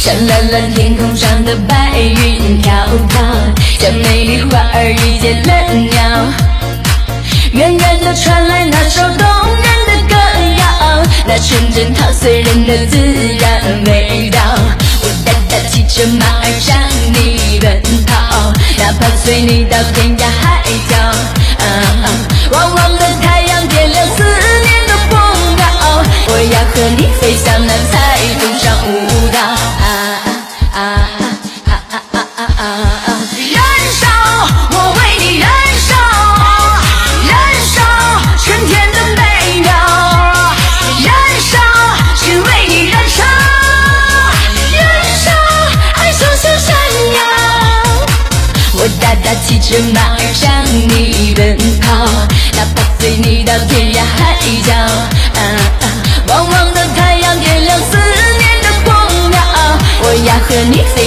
像蓝蓝天空上的白云飘飘，像美丽花儿遇见了鸟。远远的传来那首动人的歌谣，那纯真陶醉人的自然味道。我大大骑着马儿向你奔跑，哪怕随你到天涯海角。汪汪的太阳点亮思念的风暴，我要和你飞向那彩虹上舞蹈。燃烧，我为你燃烧，燃烧春天的美妙，燃烧只为你燃烧，燃烧爱就像闪耀。我大大骑着马儿向你奔跑，哪怕随你到天涯海角。汪汪的太阳点亮思念的光耀，我要和你飞